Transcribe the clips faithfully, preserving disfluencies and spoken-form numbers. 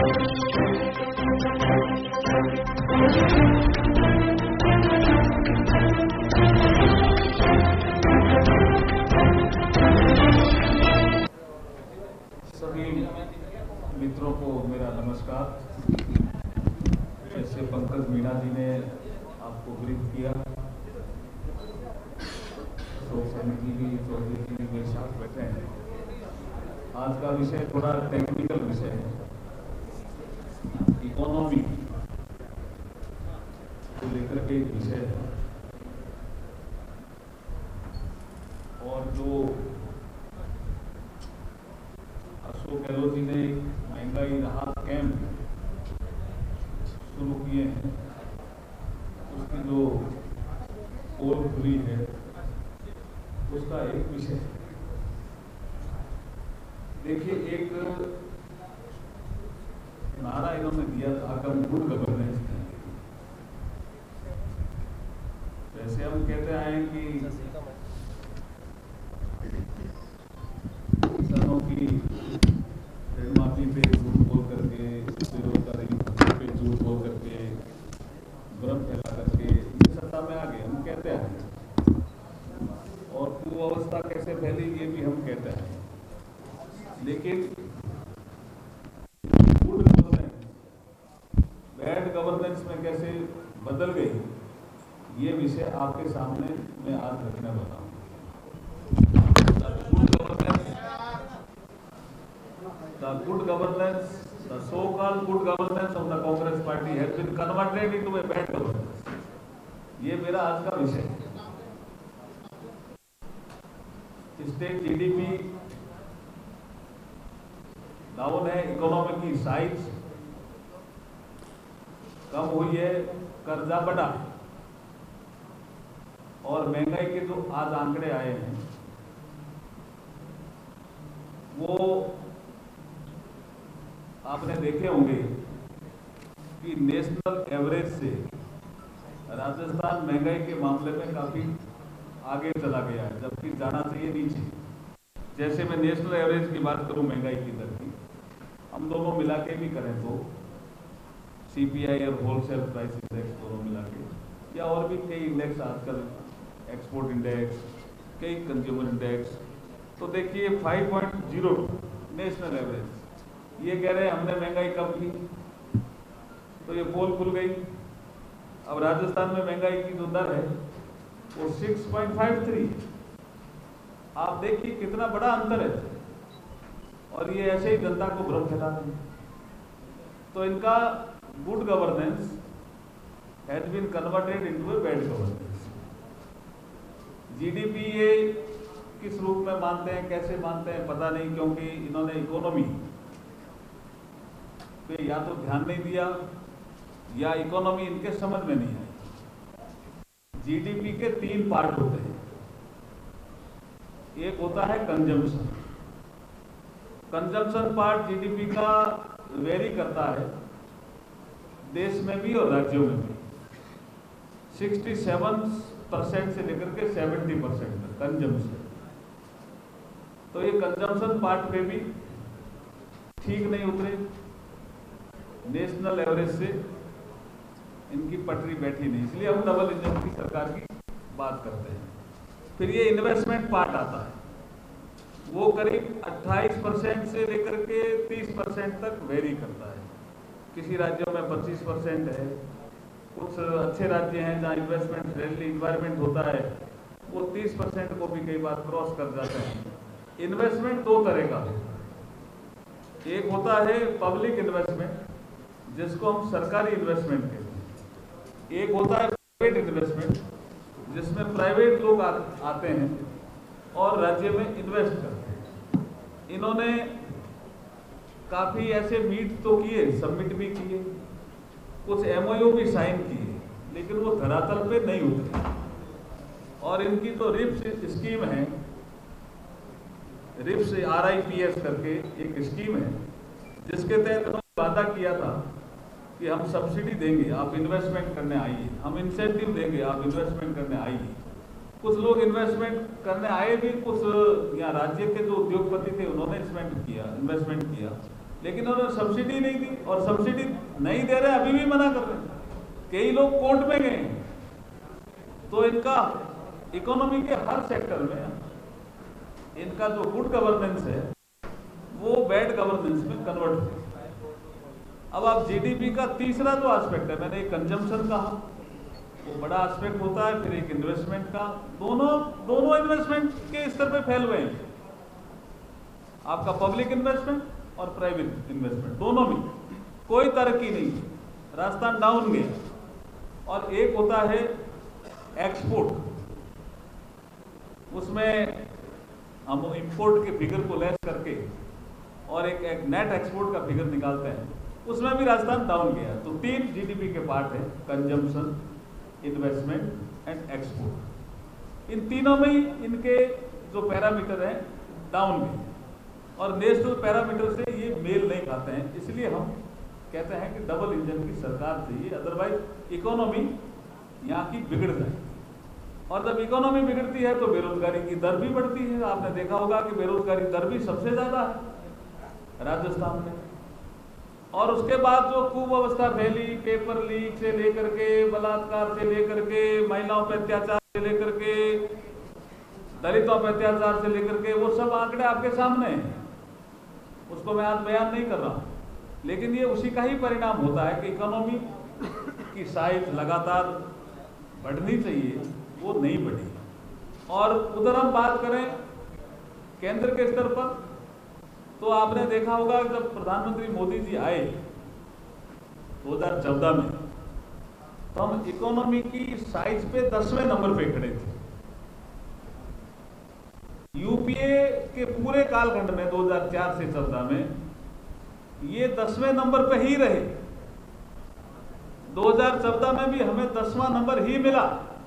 सभी मित्रों को मेरा नमस्कार। जैसे पंकज मीणा जी ने आपको ब्रीफ किया, तो समिति भी चौधरी जी भी मेरे साथ बैठे हैं। आज का विषय थोड़ा टेक्निकल विषय है, इकोनॉमी को लेकर के एक विषय है। और जो अशोक गहलोत जी ने महंगाई राहत कैंप शुरू किए हैं, उसकी जो पोल खुली है उसका एक विषय है। देखिए, एक नारा इन्होंने दिया था कम गुड गवर्नेंस। वैसे हम कहते आए हैं कि किसानों की ऋण माफी पे झूठ बोल करके, बेरोजगारी पे झूठ बोल करके, भ्रम फैला करके ये सत्ता में आ गए, हम कहते हैं। और कुअवस्था कैसे फैली ये भी हम कहते हैं। लेकिन गुड गवर्नेंस बैड गवर्नेंस में कैसे बदल गई, ये विषय आपके सामने मैं आज रखने वाला हूं। The good governance, the so-called good governance of the Congress Party has been converted into a bad governance. ये मेरा आज का विषय है। स्टेट जीडीपी डाउन है, इकोनॉमी की साइज कम हुई है, कर्जा बढ़ा है, और महंगाई के जो आज आंकड़े आए हैं वो आपने देखे होंगे कि नेशनल एवरेज से राजस्थान महंगाई के मामले में काफी आगे चला गया है, जबकि जाना चाहिए नीचे। जैसे मैं नेशनल एवरेज की बात करूं महंगाई की दर की, हम दोनों मिला के भी करें तो सीपीआई और होलसेल प्राइस इंडेक्स दोनों मिला के, या और भी कई इंडेक्स आजकल, एक्सपोर्ट इंडेक्स, कई कंज्यूमर इंडेक्स, तो देखिए five point zero national average. ये कह रहे हैं हमने महंगाई कम की, तो ये पोल खुल गई। अब राजस्थान में महंगाई की जो दर है वो सिक्स पॉइंट फाइव थ्री। आप देखिए कितना बड़ा अंतर है, और ये ऐसे ही जनता को भ्रम फैला रहे हैं। तो इनका good governance has been converted into a bad governance. GDP ये किस रूप में मानते हैं, कैसे मानते हैं पता नहीं, क्योंकि इन्होंने इकोनॉमी पे या तो ध्यान नहीं दिया या इकोनॉमी इनके समझ में नहीं आई। जीडीपी के तीन पार्ट होते हैं। एक होता है कंजम्पशन। कंजम्पशन पार्ट जीडीपी का वेरी करता है देश में भी और राज्यों में भी। सड़सठ परसेंट से लेकर के सत्तर परसेंट तक कंजम्पशन। तो ये कंजम्पशन पार्ट पे भी ठीक नहीं उतरे, नेशनल एवरेज से इनकी पटरी बैठी नहीं, इसलिए हम डबल इंजन की सरकार की बात करते हैं। फिर ये इन्वेस्टमेंट पार्ट आता है, वो करीब अट्ठाईस परसेंट से लेकर के तीस परसेंट तक वेरी करता है। किसी राज्यों में पच्चीस परसेंट है, कुछ अच्छे राज्य हैं जहाँ इन्वेस्टमेंट फ्रेंडली इन्वायरमेंट होता है, वो तीस परसेंट को भी कई बार क्रॉस कर जाते हैं। इन्वेस्टमेंट दो तरह का है, एक होता है पब्लिक इन्वेस्टमेंट जिसको हम सरकारी इन्वेस्टमेंट कहते हैं, एक होता है प्राइवेट इन्वेस्टमेंट जिसमें प्राइवेट लोग आ, आते हैं और राज्य में इन्वेस्ट करते हैं। इन्होंने काफी ऐसे मीट तो किए, सबमिट भी किए, कुछ एमओयू भी साइन किए, लेकिन वो धरातल पे नहीं उतरे। और इनकी तो रिप्स स्कीम है, RIPS R I P S करके एक स्कीम है जिसके तहत उन्होंने वादा किया था कि हम सब्सिडी देंगे, आप इन्वेस्टमेंट करने आइए, हम इंसेंटिव देंगे, आप इन्वेस्टमेंट करने आइए। कुछ लोग इन्वेस्टमेंट करने आए भी, कुछ यहाँ राज्य के जो उद्योगपति थे उन्होंने इन्वेस्टमेंट किया इन्वेस्टमेंट किया लेकिन उन्होंने सब्सिडी नहीं दी, और सब्सिडी नहीं दे रहे, अभी भी मना कर रहे हैं। कई लोग कोर्ट में गए। तो इनका इकोनॉमी के हर सेक्टर में इनका जो गुड गवर्नेंस है वो बैड गवर्नेंस में कन्वर्ट हो। अब आप जीडीपी का तीसरा जो एस्पेक्ट है, मैंने एक कंजम्पशन कहा, वो बड़ा एस्पेक्ट होता है, फिर एक इन्वेस्टमेंट का, दोनों दोनों इन्वेस्टमेंट के स्तर पे फैल हुए हैं। आपका पब्लिक इन्वेस्टमेंट और प्राइवेट इन्वेस्टमेंट दोनों में कोई तरक्की नहीं, राजस्थान डाउन गया। और एक होता है एक्सपोर्ट, उसमें हम इंपोर्ट के फिगर को लेस करके और एक, एक नेट एक्सपोर्ट का फिगर निकालते हैं, उसमें भी राजस्थान डाउन गया। तो तीन जीडीपी के पार्ट है, कंजम्पशन, इन्वेस्टमेंट एंड एक्सपोर्ट। इन तीनों में ही इनके जो पैरामीटर हैं डाउन गए, और नेशनल पैरामीटर से ये मेल नहीं खाते हैं। इसलिए हम कहते हैं कि डबल इंजन की सरकार चाहिए, अदरवाइज इकोनॉमी यहाँ की बिगड़ जाएगी। और जब इकोनॉमी बिगड़ती है तो बेरोजगारी की दर भी बढ़ती है। आपने देखा होगा कि बेरोजगारी दर भी सबसे ज्यादा है राजस्थान में। और उसके बाद जो कुव्यवस्था फैली, पेपर लीक से लेकर के, बलात्कार से लेकर के, महिलाओं पर अत्याचार से लेकर के, दलितों पर अत्याचार से लेकर के, वो सब आंकड़े आपके सामने हैं, उसको मैं आज बयान नहीं कर रहा। लेकिन ये उसी का ही परिणाम होता है कि इकोनॉमी की साइज लगातार बढ़नी चाहिए, वो नहीं बढ़ी। और उधर हम बात करें केंद्र के स्तर पर, तो आपने देखा होगा जब प्रधानमंत्री मोदी जी आए दो हज़ार चौदह में, तो हम इकोनॉमी की साइज पे दसवें नंबर पे खड़े थे। यूपीए के पूरे कालखंड में दो हज़ार चार से चौदह में ये दसवें नंबर पे ही रहे। दो हज़ार चौदह में भी हमें दसवां नंबर ही मिला।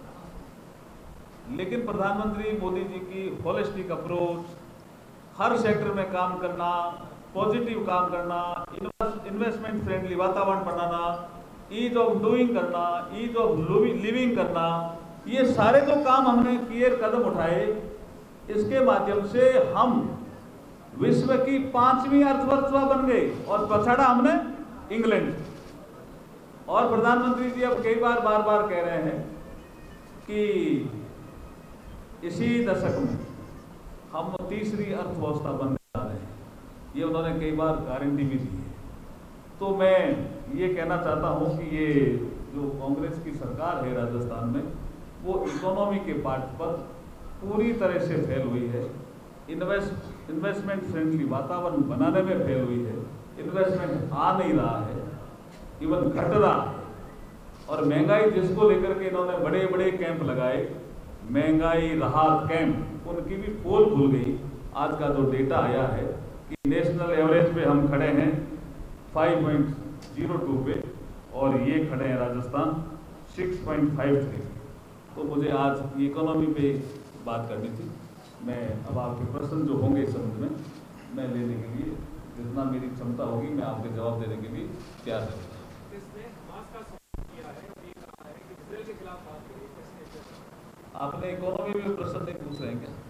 लेकिन प्रधानमंत्री मोदी जी की होलिस्टिक अप्रोच, हर सेक्टर में काम करना, पॉजिटिव काम करना, इन्वेस्टमेंट फ्रेंडली वातावरण बनाना, ईज ऑफ डूइंग करना, ईज ऑफ लिविंग करना, ये सारे जो काम हमने किए, कदम उठाए, इसके माध्यम से हम विश्व की पांचवी अर्थव्यवस्था बन गई और पछाड़ा हमने इंग्लैंड। और प्रधानमंत्री जी अब कई बार बार बार कह रहे हैं कि इसी दशक में हम तीसरी अर्थव्यवस्था बनने जा रहे हैं, ये उन्होंने कई बार गारंटी भी दी है। तो मैं ये कहना चाहता हूँ कि ये जो कांग्रेस की सरकार है राजस्थान में, वो इकोनॉमी के पार्ट पर पूरी तरह से फेल हुई है। इन्वेस्ट इन्वेस्टमेंट फ्रेंडली वातावरण बनाने में फेल हुई है। इन्वेस्टमेंट आ नहीं रहा है, इवन घट रहा है। और महंगाई जिसको लेकर के इन्होंने बड़े बड़े कैंप लगाए, महंगाई राहत कैंप, उनकी भी पोल खुल गई। आज का जो डेटा आया है कि नेशनल एवरेज पे हम खड़े हैं फाइव पॉइंट ज़ीरो टू पे, और ये खड़े हैं Rajasthan six point five three. तो मुझे आज इकोनॉमी पे बात करनी थी। मैं अब आपके प्रश्न जो होंगे इस संबंध में मैं लेने के लिए जितना मेरी क्षमता होगी मैं आपके जवाब देने के लिए तैयार रहूँगा। आपने इकोनॉमी में प्रश्न नहीं पूछ रहे हैं क्या?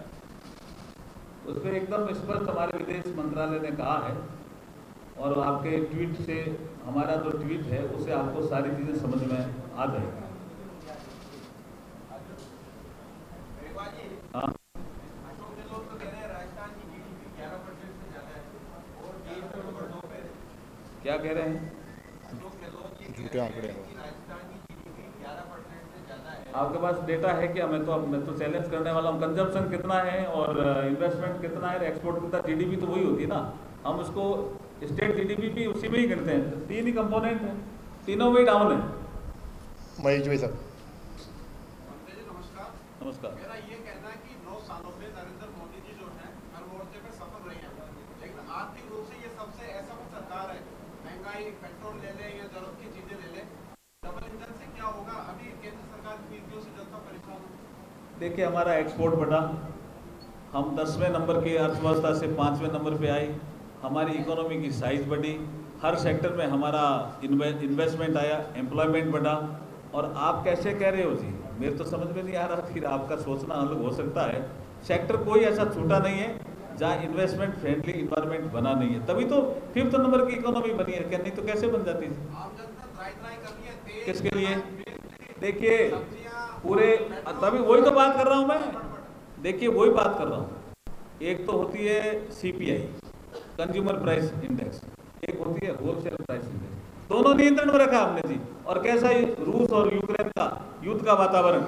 उस पर एकदम स्पष्ट हमारे विदेश मंत्रालय ने कहा है, और आपके ट्वीट से, हमारा जो ट्वीट है उससे आपको सारी चीजें समझ में आ जाएगी। हाँ, क्या कह रहे हैं? झूठे आंकड़े हैं। आपके पास डेटा है क्या? मैं तो मैं तो चैलेंज करने वाला हूँ। कंजम्पशन कितना है और इन्वेस्टमेंट कितना है, एक्सपोर्ट कितना, जीडीपी तो वही होती है ना। हम उसको स्टेट जीडीपी भी उसी में ही गिनते हैं। तीन ही कंपोनेंट हैं, तीनों में डाउन है। महेश भाई साहब नमस्कार। नमस्कार। मेरा ये कहना है कि नौ सालों में नरेंद्र मोदी जी जो है हर मोर्चे पे सफल रहे हैं, लेकिन आर्थिक रूप से ये सबसे ऐसा कुछ सरकार है, महंगाई, पेट्रोल ले ले या जरूरत की चीजें ले ले, डबल इंजन से क्या होगा? अभी केंद्र सरकार की नीतियों से जनता परेशान हो। देखिए, हमारा एक्सपोर्ट बढ़ा, हम दसवें नंबर की अर्थव्यवस्था से पाँचवें नंबर पे आई, हमारी इकोनॉमी की साइज बढ़ी, हर सेक्टर में हमारा इन्वेस्टमेंट आया, एम्प्लॉयमेंट बढ़ा। और आप कैसे कह रहे हो जी? मेरे तो समझ में नहीं आ रहा। फिर आपका सोचना अलग हो सकता है। सेक्टर कोई ऐसा छूटा नहीं है जहाँ इन्वेस्टमेंट फ्रेंडली इन्वायरमेंट बना नहीं है, तभी तो फिफ्थ नंबर की इकोनॉमी बनी है, क्या नहीं तो कैसे बन जाती थी? आम जनता ड्राई ड्राई कर रही है, तेल, किसके लिए? मिर्च, देखिए सब्जियां, पूरे, तभी वही तो बात कर रहा हूँ मैं, देखिए वही बात कर रहा हूँ। एक तो होती है सीपीआई, कंज्यूमर प्राइस इंडेक्स, एक होती है होलसेल प्राइस इंडेक्स, दोनों नियंत्रण में रखा हमने जी। और कैसा ही रूस और यूक्रेन का युद्ध का वातावरण,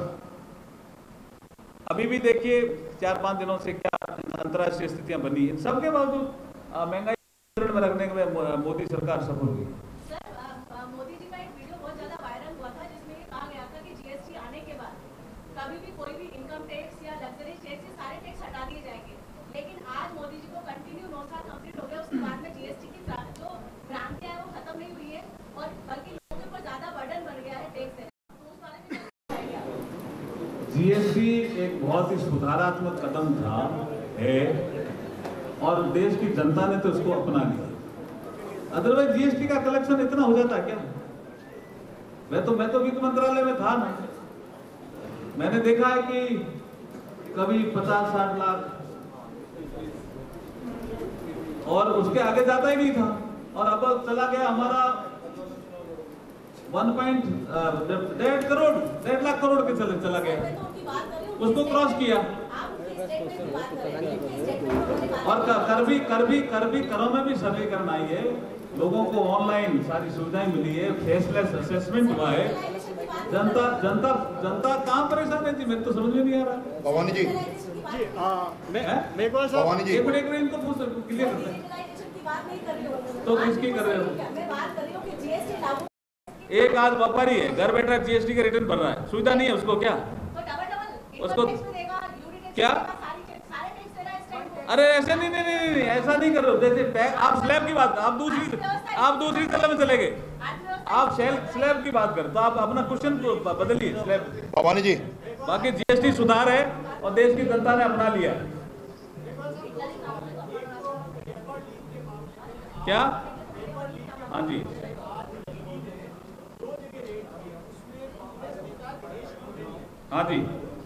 अभी भी देखिए चार पांच दिनों से क्या अंतर्राष्ट्रीय स्थितियां बनी है, सबके बावजूद महंगाई नियंत्रण में रखने में मोदी सरकार सफल हुई। सर, मोदी जी का एक वीडियो बहुत ज्यादा वायरल हुआ था जिसमें ये कहा गया था कि जीएसटी आने के बाद कभी भी कोई भी इनकम टैक्स या लग्जरी टैक्स ये सारे टैक्स हटा दिए जाएंगे, लेकिन आज मोदी जी को कंटिन्यू नौ साल कंप्लीट हो गया, उसके बाद में जीएसटी की जो भ्रांतियां है वो खत्म नहीं हुई है और बल्कि लोगों के ऊपर ज्यादा बर्डन बन गया है टैक्स देना, तो उस बारे में जीएसटी एक बहुत ही सुधारात्मक कदम था है और देश की जनता ने तो इसको अपना लिया। अदरवाइज जीएसटी का कलेक्शन इतना हो जाता क्या? मैं तो मैं तो वित्त मंत्रालय में था ना, मैंने देखा है कि कभी पचास साठ लाख और उसके आगे जाता ही नहीं था, और अब चला गया हमारा वन पॉइंट डेढ़ करोड़ डेढ़ लाख करोड़ के चले चला गया, उसको क्रॉस किया। और कर, कर भी कर भी कर भी करों में भी सरलीकरण आई है, लोगों को ऑनलाइन सारी सुविधाएं मिली है, फेसलेस असेसमेंट हुआ है, जनता जनता जनता कहाँ परेशान है जी? मेरे तो समझ में नहीं आ रहा। भवानी जी जी मैं भवानी जी एक मिनट एक मिनट इनको पूछ क्लियर करते हैं। तो किसकी कर रहे हो? मैं बात कर रही हूँ कि जीएसटी लागू, एक आज व्यापारी है, घर बैठा जीएसटी का रिटर्न भर रहा है, सुविधा नहीं है उसको, क्या तो डबल डबल उसको क्या? अरे ऐसे नहीं नहीं नहीं नहीं ऐसा नहीं कर रहे हो। जैसे पैक, आप स्लैब की बात, आप दूसरी आप दूसरी तले में चले गए, आप स्लैब की बात कर, तो आप अपना क्वेश्चन को बदलिए स्लैब। भवानी जी बाकी जीएसटी सुधार है और देश की जनता ने अपना लिया। क्या? हाँ जी, हाँ जी,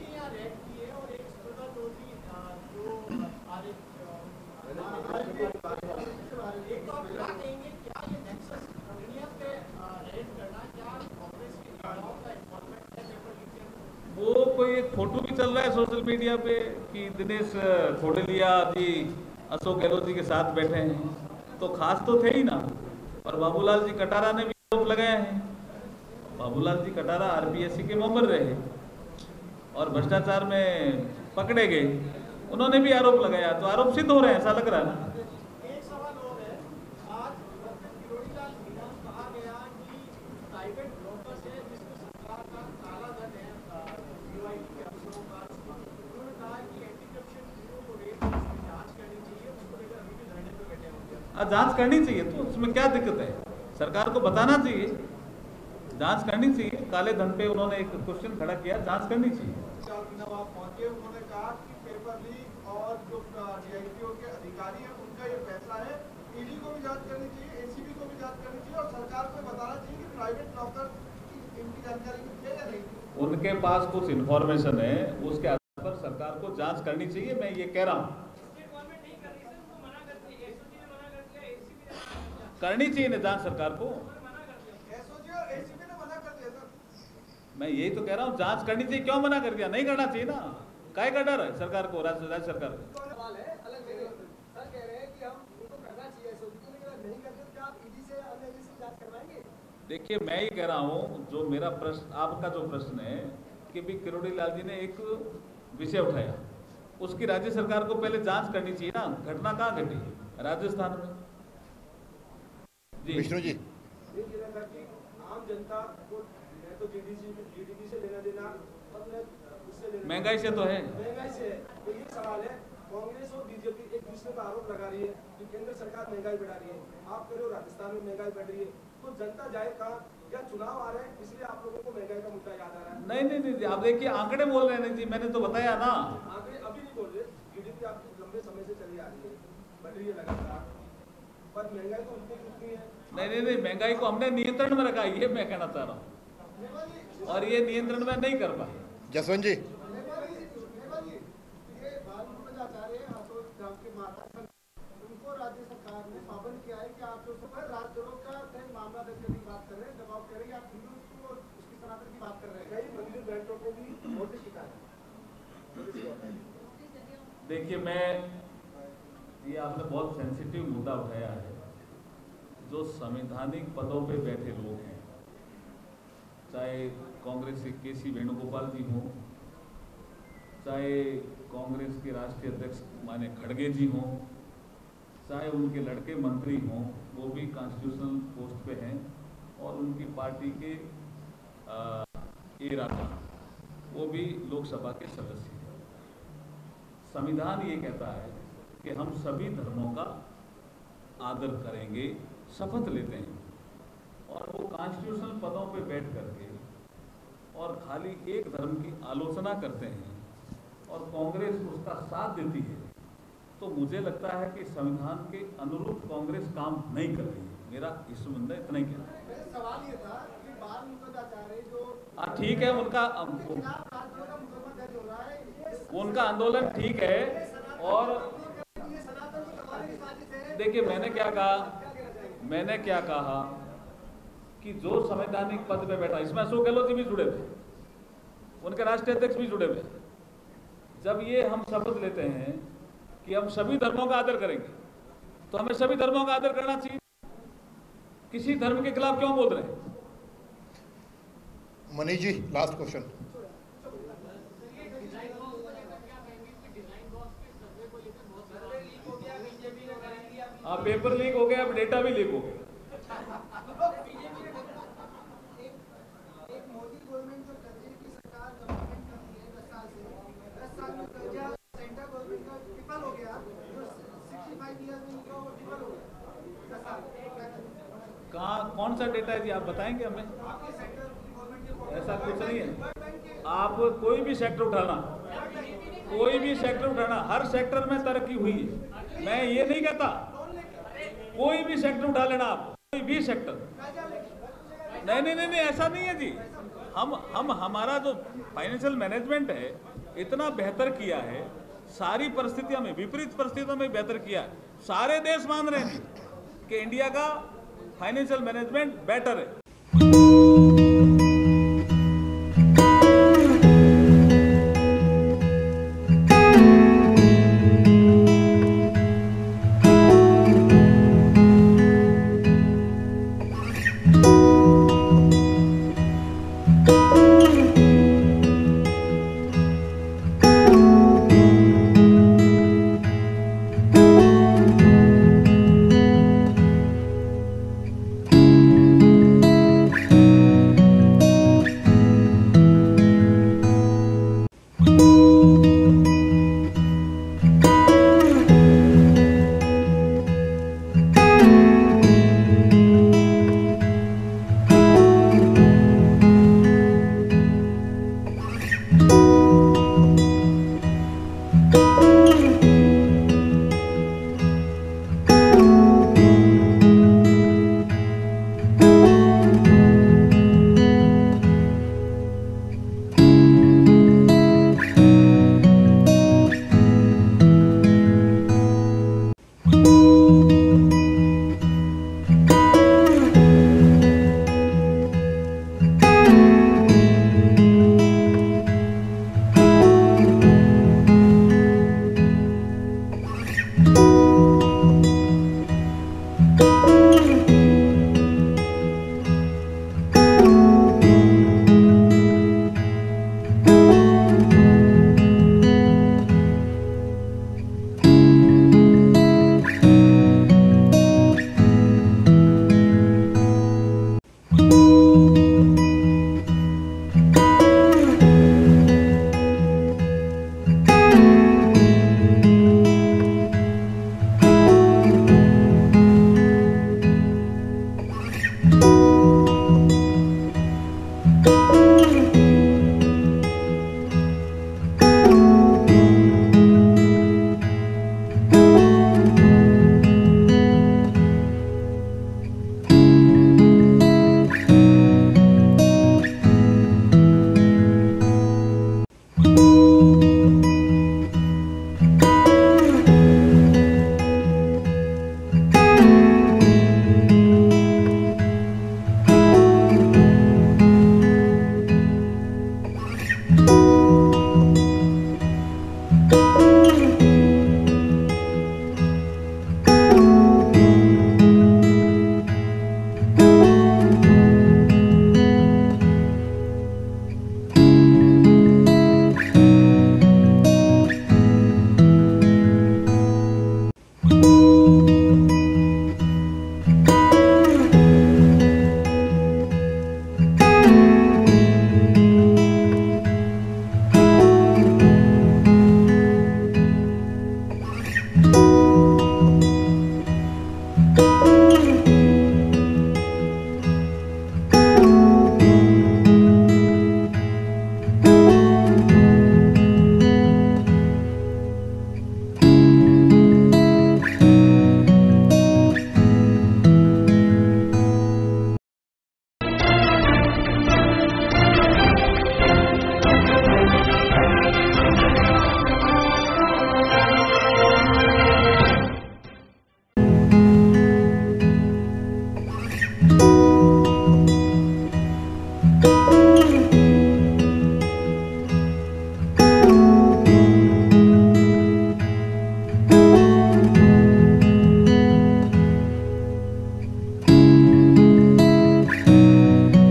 वो कोई एक फोटो भी चल रहा है सोशल मीडिया पे कि दिनेश खोडलिया जी अशोक गहलोत जी के साथ बैठे हैं, तो खास तो थे ही ना। और बाबूलाल जी कटारा ने भी आरोप लगाए हैं, बाबूलाल जी कटारा आरपीएससी के मेंबर रहे और भ्रष्टाचार में पकड़े गए, उन्होंने भी आरोप लगाया, तो आरोप सिद्ध हो रहे हैं, ऐसा लग रहा है ना। एक सवाल और है, आज डॉक्टर किरोड़ीलाल मीणा कहा गया कि प्राइवेट ब्रोकर्स है जिसमें सरकार का काला धन है, यूआईटी के अफसरों का, उन्होंने कहा कि एंटी करप्शन ब्यूरो को रेड की जांच करनी चाहिए, उसको लेकर अभी भी धरने पे बैठे होंगे। जांच करनी चाहिए, तो उसमें क्या दिक्कत है? सरकार को बताना चाहिए, जांच करनी चाहिए। काले धन पे उन्होंने एक क्वेश्चन खड़ा किया, जांच करनी चाहिए। पहुंचे, उन्होंने कहा कि पेपर लीक और जो डीआईपीओ के अधिकारी हैं उनका ये फैसला है, ईडी को भी जांच करनी चाहिए, एसीबी को भी जांच करनी चाहिए और सरकार को बताना चाहिए कि प्राइवेट लॉकर की इनकी जानकारी मिली है या नहीं। उनके पास कुछ इन्फॉर्मेशन है, उसके आधार पर सरकार को जांच करनी चाहिए, मैं ये कह रहा हूँ। करनी चाहिए ना जांच सरकार को, एसओजी और एसीबी ने मना कर दिया सर। मैं यही तो कह रहा हूँ, जांच करनी चाहिए। क्यों मना कर दिया? नहीं करना चाहिए ना, काय का डर है सरकार को, राज्य राज्य सरकार को? सवाल है अलग जगह, सर कह रहे हैं कि हम उनको करना चाहिए एसओजी को, लेकिन अगर नहीं करते तो क्या आप ईडी से अन्य एजेंसी जांच करवाएंगे? देखिए मैं ये कह रहा हूँ, जो मेरा प्रश्न, आपका जो प्रश्न है कि भी किरोड़ी लाल जी ने एक विषय उठाया, उसकी राज्य सरकार को पहले जांच करनी चाहिए ना। घटना कहाँ घटी? राजस्थान में जी। विष्णु जी आम जनता को मैं तो जीडीसी जीडीपी से लेना देना और मैं उससे लेना, महंगाई से तो है, महंगाई से है। तो ये सवाल है, कांग्रेस और बीजेपी एक दूसरे का आरोप लगा रही है कि केंद्र सरकार महंगाई बढ़ा रही है, आप कह रहे हो राजस्थान में महंगाई बढ़ रही है, तो जनता जाए कहाँ? या चुनाव आ रहे हैं इसलिए आप लोगों को महंगाई का मुद्दा याद आ रहा है? नहीं नहीं नहीं, आप देखिए आंकड़े बोल रहे हैं जी, मैंने तो बताया ना। आंकड़े अभी नहीं बोल रहे, जीडीपी आपकी लंबे समय से चली आ रही है, बढ़ रही है लगातार, पर महंगाई तो उतनी उतनी है। नहीं नहीं नहीं, महंगाई को हमने नियंत्रण में रखा, ये मैं कहना चाह रहा हूँ, और ये नियंत्रण में नहीं कर पाए। जसवंत जी ये बाल भ्रष्टाचार है, अशोक के माता देखिए, मैं ये आपने बहुत सेंसिटिव मुद्दा उठाया है। जो संवैधानिक पदों पे बैठे लोग हैं, चाहे कांग्रेस के के सी वेणुगोपाल जी हों, चाहे कांग्रेस के राष्ट्रीय अध्यक्ष माने खड़गे जी हों, चाहे उनके लड़के मंत्री हों, वो भी कॉन्स्टिट्यूशनल पोस्ट पे हैं, और उनकी पार्टी के इरादा वो भी लोकसभा के सदस्य हैं। संविधान ये कहता है कि हम सभी धर्मों का आदर करेंगे, शपथ लेते हैं, और वो कॉन्स्टिट्यूशनल पदों पे बैठ करके और खाली एक धर्म की आलोचना करते हैं और कांग्रेस उसका साथ देती है, तो मुझे लगता है कि संविधान के अनुरूप कांग्रेस काम नहीं कर रही है। मेरा इस मुद्दे इतना ही कहना है। मेरा सवाल ये था कि बाल मुकद्दर जो हाँ ठीक है, उनका उनका आंदोलन ठीक है। और देखिए, मैंने क्या कहा मैंने क्या कहा कि जो संवैधानिक पद पे बैठा, इसमें अशोक गहलोत जी भी जुड़े थे, उनके राष्ट्रीय अध्यक्ष भी जुड़े हुए। जब ये हम शपथ लेते हैं कि हम सभी धर्मों का आदर करेंगे, तो हमें सभी धर्मों का आदर करना चाहिए। किसी धर्म के खिलाफ क्यों बोल रहे हैं? Manish ji, last question. हाँ, पेपर लीक हो गया, अब डेटा भी लीक हो गया। एक मोदी गवर्नमेंट जो कर्जे की सरकार गवर्नमेंट करती है दस साल से, दस साल में कर्जा सेंट्रल गवर्नमेंट का ट्रिपल हो गया, जो सिक्सटी फाइव ईयर्स में उनका वो ट्रिपल हो गया दस साल। कहाँ, कौन सा डेटा है जी, आप बताएंगे हमें? आपके सेंट्रल गवर्नमेंट के ऐसा कुछ नहीं है। आप कोई भी सेक्टर उठाना, कोई भी सेक्टर उठाना, हर सेक्टर में तरक्की हुई है। मैं ये नहीं कहता, कोई भी सेक्टर उठा लेना आप, कोई भी सेक्टर। नहीं नहीं नहीं नहीं ऐसा नहीं है जी। हम हम हमारा जो फाइनेंशियल मैनेजमेंट है इतना बेहतर किया है, सारी परिस्थितियों में, विपरीत परिस्थितियों में बेहतर किया है। सारे देश मान रहे हैं कि इंडिया का फाइनेंशियल मैनेजमेंट बेटर है।